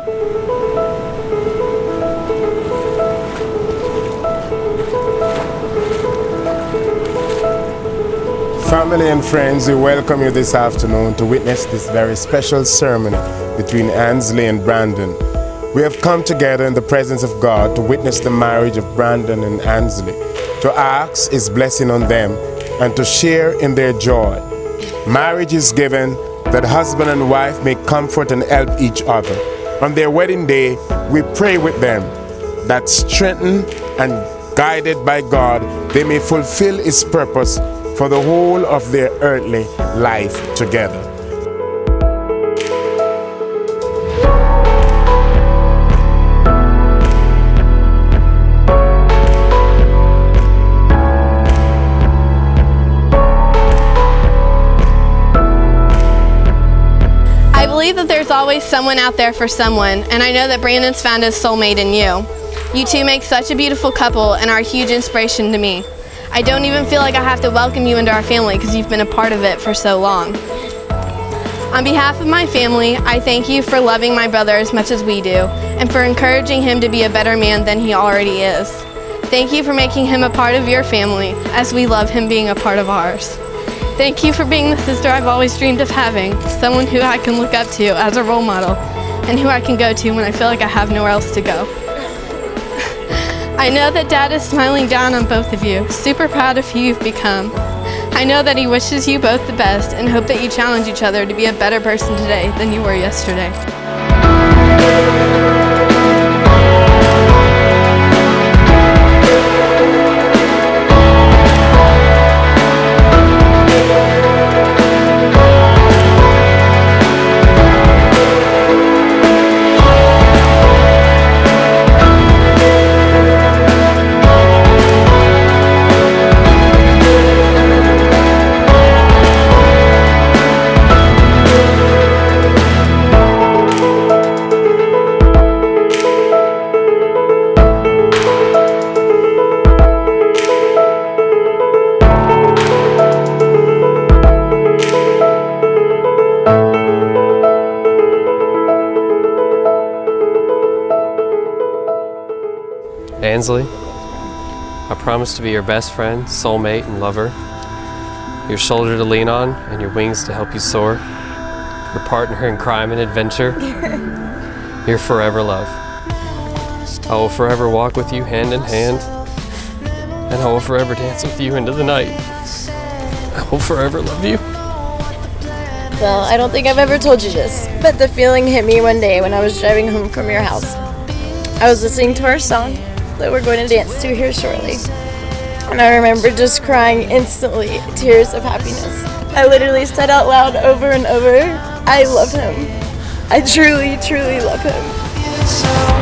Family and friends, we welcome you this afternoon to witness this very special ceremony between Ansley and Brandon. We have come together in the presence of God to witness the marriage of Brandon and Ansley, to ask His blessing on them and to share in their joy. Marriage is given that husband and wife may comfort and help each other. On their wedding day, we pray with them that strengthened and guided by God, they may fulfill His purpose for the whole of their earthly life together. I believe that there's always someone out there for someone, and I know that Brandon's found his soulmate in you. You two make such a beautiful couple and are a huge inspiration to me. I don't even feel like I have to welcome you into our family because you've been a part of it for so long. On behalf of my family, I thank you for loving my brother as much as we do and for encouraging him to be a better man than he already is. Thank you for making him a part of your family as we love him being a part of ours. Thank you for being the sister I've always dreamed of having, someone who I can look up to as a role model and who I can go to when I feel like I have nowhere else to go. I know that Dad is smiling down on both of you, super proud of who you've become. I know that he wishes you both the best and hope that you challenge each other to be a better person today than you were yesterday. Ansley, I promise to be your best friend, soulmate, and lover, your shoulder to lean on and your wings to help you soar, your partner in crime and adventure, your forever love. I will forever walk with you hand in hand, and I will forever dance with you into the night. I will forever love you. Well, I don't think I've ever told you this, but the feeling hit me one day when I was driving home from your house. I was listening to our song that we're going to dance to here shortly, and I remember just crying instantly, tears of happiness. I literally said out loud over and over, I love him. I truly, truly love him.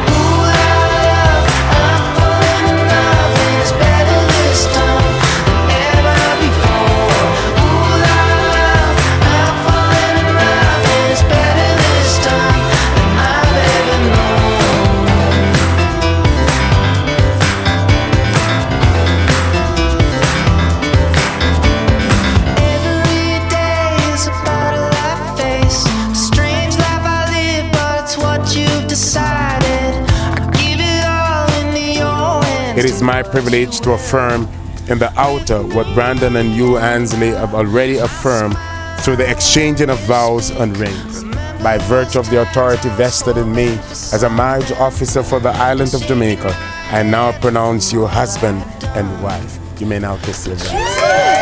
It is my privilege to affirm in the outer what Brandon and you, Ansley, have already affirmed through the exchanging of vows and rings. By virtue of the authority vested in me as a marriage officer for the island of Jamaica, I now pronounce you husband and wife. You may now kiss your brides.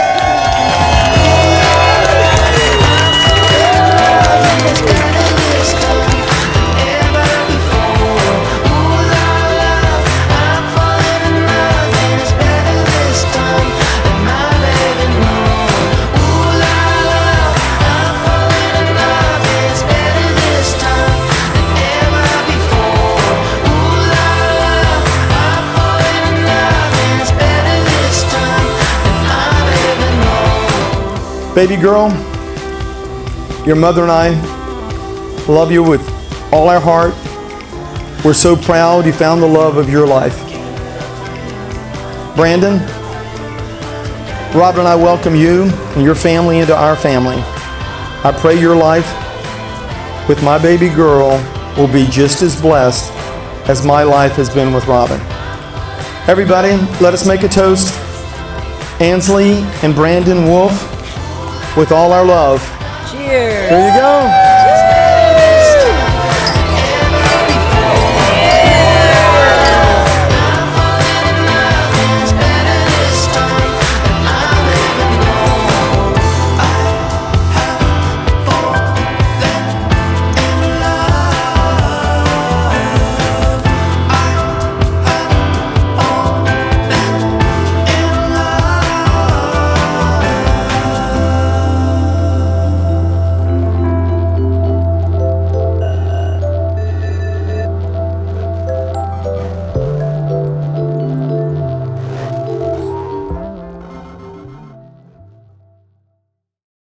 Baby girl, your mother and I love you with all our heart. We're so proud you found the love of your life. Brandon, Robert and I welcome you and your family into our family. I pray your life with my baby girl will be just as blessed as my life has been with Robin. Everybody, let us make a toast. Ansley and Brandon Wolf, with all our love. Cheers. There you go.